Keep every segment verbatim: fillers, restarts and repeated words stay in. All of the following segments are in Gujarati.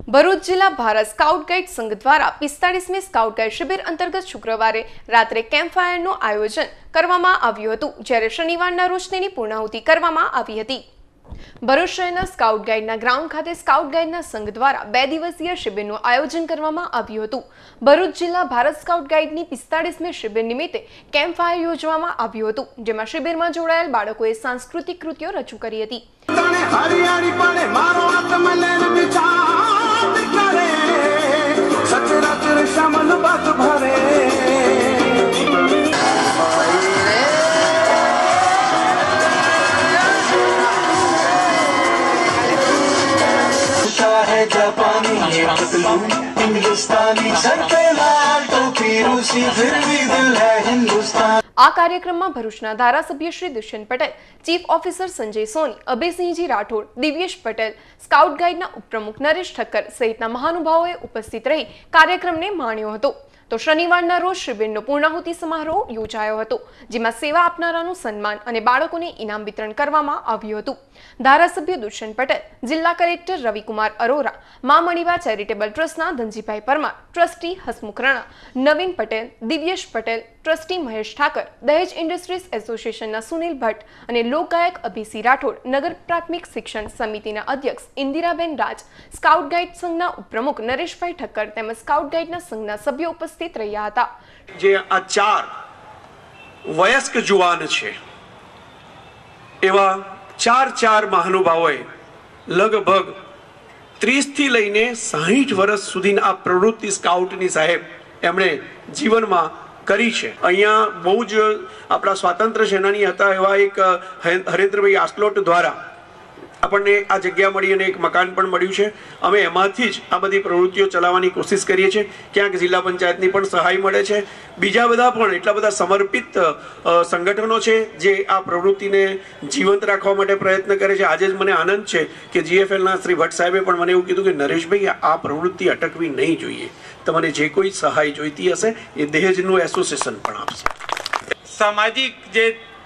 ભરૂચ જિલ્લા ભારત સ્કાઉટ ગાઈડ સંઘ દ્વારા પિસ્તાળીસમી સ્કાઉટ ગાઈડ શિબિર અંતર્ગત શુક્રવારે રાત્રે કેમ્પ ફાયરનું આયોજન કરવામાં આવ્યું હતું, જ્યારે શનિવારના રોજ તેની પૂર્ણાહુતિ કરવામાં આવી હતી। ભરૂચ શહેરના સ્કાઉટ ગાઈડના ગ્રાઉન્ડ ખાતે સ્કાઉટ ગાઈડના સંઘ દ્વારા બે દિવસીય શિબિરનું આયોજન કરવામાં આવ્યું હતું। ભરૂચ જિલ્લા ભારત સ્કાઉટ ગાઈડની પિસ્તાળીસમી શિબિર નિમિત્તે કેમ્પ ફાયર યોજવામાં આવ્યું હતું, જેમાં શિબિરમાં જોડાયેલ બાળકોએ સાંસ્કૃતિક કૃતિઓ રજૂ કરી હતી। આ કાર્યક્રમમાં ભરૂચના ધારાસભ્ય Shri Dushyant Patel, chief officer Sanjay Soni, Abhaysinhji Rathod, Divyesh Patel, scout ગાઈડના ઉપપ્રમુખ નરેશ ઠક્કર સહિતના મહાનુભાવોએ ઉપસ્થિત રહી કાર્યક્રમને માણ્યો હતો। તો શનિવારના રોજ શિબિરનો પૂર્ણાહુતિ સમારોહ યોજાયો હતો, જેમાં સેવા આપનારાનું સન્માન અને બાળકોને ઇનામ વિતરણ કરવામાં આવ્યું હતું। ધારાસભ્ય દુષ્યંત પટેલ, જિલ્લા કલેક્ટર રવિકુમાર અરોરા, મા મણિબા ચેરિટેબલ ટ્રસ્ટના Dhanjibhai Parmar, trustee Hasmukh Rana, Navin Patel, Divyesh Patel, trustee Mahesh Thakar, Dahej industries એસોસિએશનના સુનિલ ભટ્ટ અને લોકગાયક અભિસિંહ રાઠોડ, નગર પ્રાથમિક શિક્ષણ સમિતિના અધ્યક્ષ ઇન્દિરાબેન રાજ, સ્કાઉટ ગાઈડ સંઘના ઉપપ્રમુખ નરેશભાઈ ઠક્કર તેમજ સ્કાઉટ ગાઈડના સંઘના સભ્યો ઉપસ્થિત રહ્યા હતા। જે આ ચાર વયસ્ક જુવાન છે, એવા ચાર ચાર મહાનુભાવોએ લગભગ ત્રીસ થી લઈને સાહીઠ વર્ષ સુધીની આ પ્રવૃત્તિ સ્કાઉટની સાહેબ એમણે જીવનમાં કરી છે। અહીંયા બહુ જ આપણા સ્વાતંત્ર્ય સેનાની હતા એવા એક હરેન્દ્રભાઈ આસલોટ દ્વારા આપણને આ જગ્યા મળી અને એક મકાન પણ મળ્યું છે। અમે એમાંથી જ આ બધી પ્રવૃત્તિઓ ચલાવવાની કોશિશ કરીએ છીએ। ક્યાંક જિલ્લા પંચાયતની પણ સહાય મળે છે, બીજા બધા પણ એટલા બધા સમર્પિત સંગઠનો છે જે આ પ્રવૃત્તિને જીવંત રાખવા માટે પ્રયત્ન કરે છે। આજે જ મને આનંદ છે કે જીએફએલના શ્રી ભટ્ટ સાહેબે પણ મને એવું કીધું કે નરેશભાઈ, આ પ્રવૃત્તિ અટકવી નહીં જોઈએ, તમને જે કોઈ સહાય જોઈતી હશે એ દહેજનું એસોસિએશન પણ આપશે। સામાજિક જે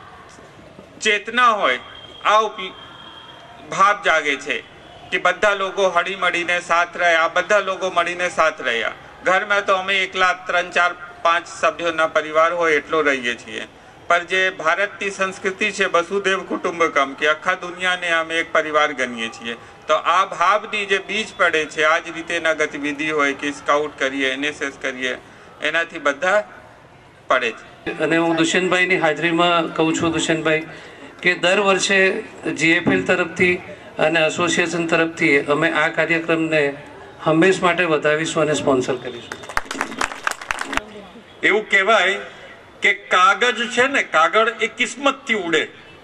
ચેતના હોય, આ ભાવ જાગે છે કે બધા લોકો હળી મળીને સાથ રહ્યા, બધા લોકો મળીને સાથ રહ્યા। ઘરમાં તો અમે એકલા ત્રણ ચાર પાંચ સભ્યોના પરિવાર હોય એટલો રહીએ છીએ, પણ જે ભારતની સંસ્કૃતિ છે વસુદેવ કુટુંબકમ, કે આખા દુનિયાને અમે એક પરિવાર ગણીએ છીએ, તો આ ભાવની જે બીજ પડે છે, આ જ રીતેના ગતિવિધિ હોય કે સ્કાઉટ કરીએ, એનએસએસ કરીએ, એનાથી બધા પડે છે। અને હું દુષ્યંતભાઈની હાજરીમાં કહું છું, દુષ્યંતભાઈ, કે દર વર્ષે જીએફએલ તરફથી અને એસોસિએશન તરફથી અમે આ કાર્યક્રમને હંમેશ માટે વધાવીશું અને સ્પોન્સર કરીશું। એવું કહેવાય કે કાગળ છે ને, કાગળ એ કિસ્મતથી ઉડે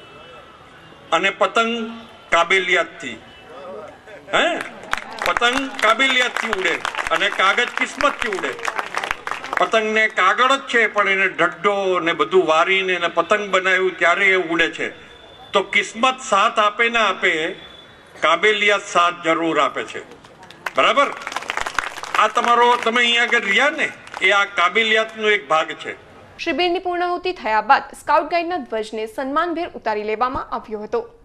અને પતંગ કાબેલિયતથી, હે પતંગ કાબેલિયતથી ઉડે અને કાગળ કિસ્મતથી ઉડે। પતંગને કાગળ જ છે, પણ એને ઢડ્ડો ને બધું વારીને એને પતંગ બનાવ્યું ત્યારે એ ઉડે છે। તો કિસ્મત સાથ આપે ના આપે, કાબેલિયત સાથ જરૂર આપે છે, બરાબર? આ તમારો તમે અહીંયા આગળ રહ્યા ને, એ આ કાબેલિયતનો એક ભાગ છે। શિબિરની પૂર્ણાહુતિ થયા બાદ સ્કાઉટ ગાઈડના ધ્વજને સન્માનભેર ઉતારી લેવામાં આવ્યો હતો।